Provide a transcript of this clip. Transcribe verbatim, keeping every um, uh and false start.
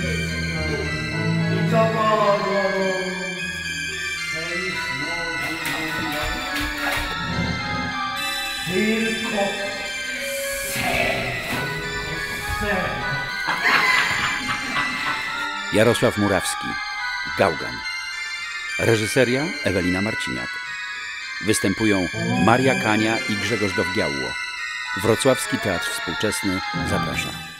I co padło? Tylko ser, ser. Jarosław Murawski, Gałgan. Reżyseria Ewelina Marciniak. Występują Maria Kania i Grzegorz Dowgiałło. Wrocławski Teatr Współczesny zaprasza.